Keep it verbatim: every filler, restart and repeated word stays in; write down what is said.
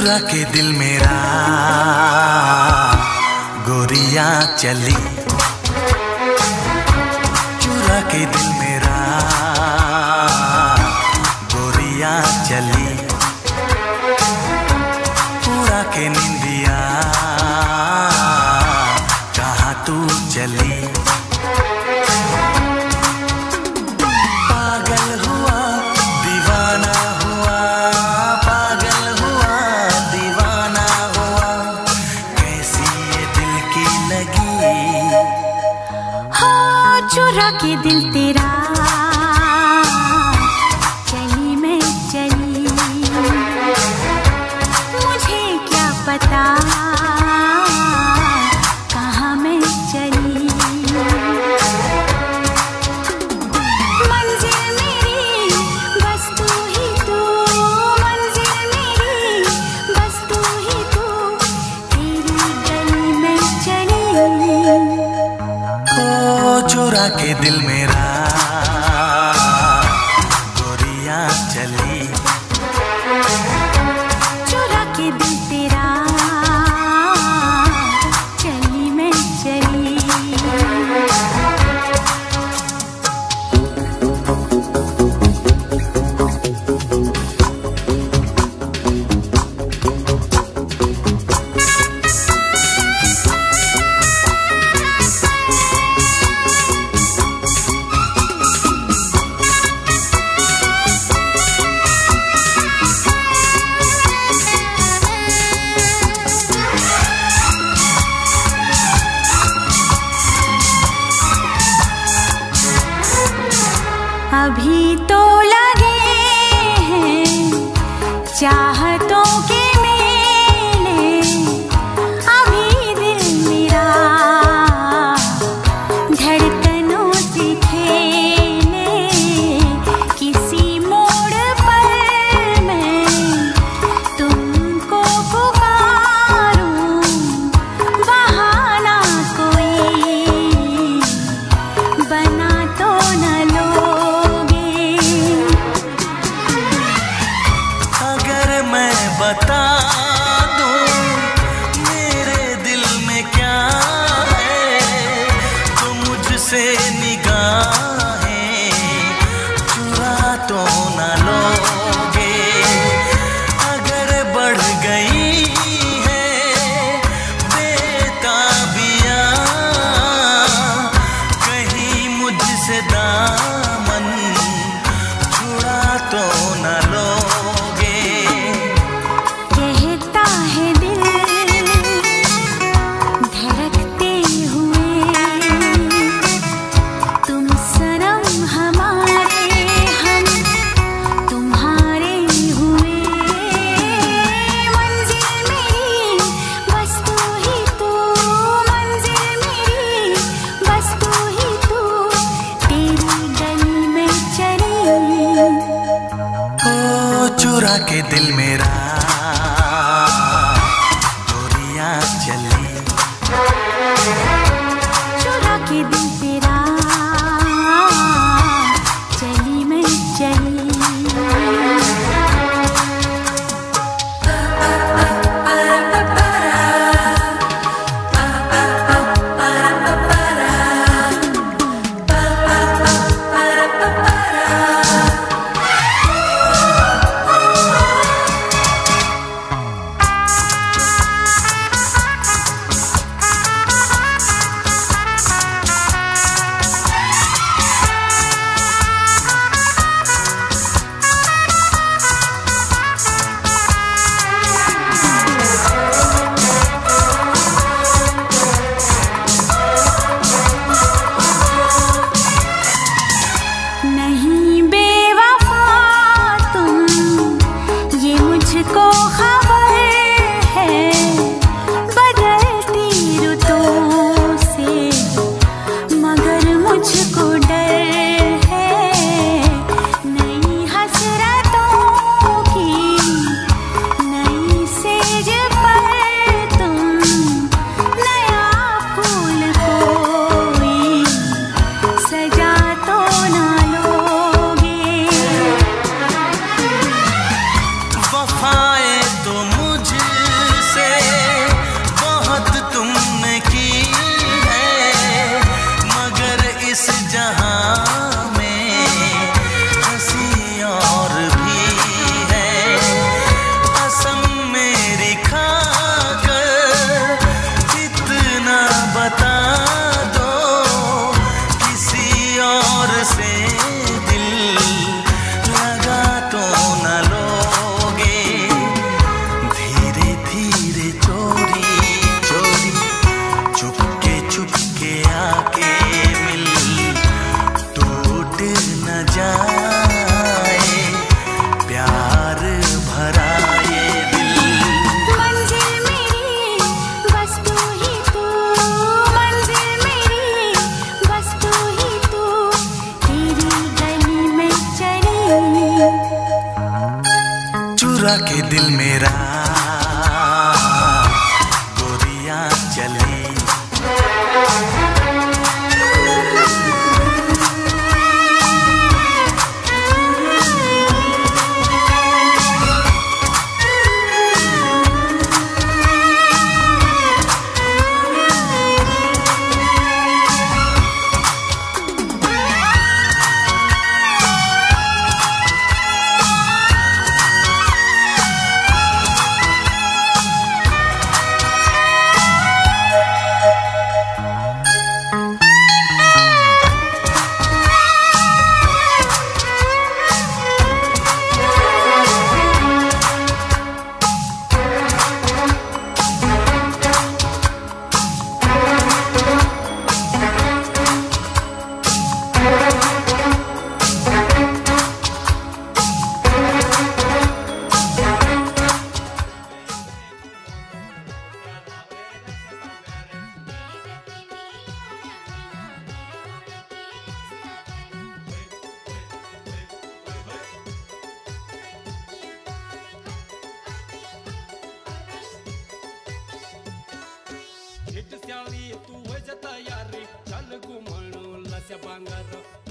चुरा के दिल मेरा गोरिया चली, चुरा के दिल मेरा गोरिया चली, पूरा के निंदिया कहाँ तू चली। पागल हुआ दीवाना हुआ, पागल हुआ दीवाना हुआ, कैसी ये दिल की लगी। हो चुरा के दिल तेरा चली मैं चली, मुझे क्या पता कहाँ मैं चली। मंजिल मेरी बस तू ही तू, मंजिल मेरी बस तू ही तू, तेरी गली में चली। ओ चुरा के दिल मेरा गोरिया चली, चुरा के दिल तेरा चली मैं चली। अभी तो लगे हैं चाहतों के मेले, अभी दिल मेरा धड़कनों से खेले, किसी मोड़ पर मैं तुमको पुकारूं, बहाना कोई बना तो न लो। बता दूं मेरे दिल में क्या है, तो मुझसे निगाहें चुरा तो न लोगे। अगर बढ़ गई है बेताबियां कहीं मुझसे दामन छुड़ा तो न लोगे। चुरा के दिल मेरा गोरिया चली, चुरा के दिल तेरा चली मैं चली। से दिल लगा तो न लोगे। धीरे धीरे चोरी चोरी चुपके चुपके आके मिल, टूट न जाए प्यार भरा ये दिल। मंजिल मेरी बस तू ही तू, मंजिल मेरी बस तू ही तू, तेरी गली में चली। चुरा के दिल मेरा गोरियां चली। हिट स्याणी तू वजता यारी, चल घुमण लस्या बांगर।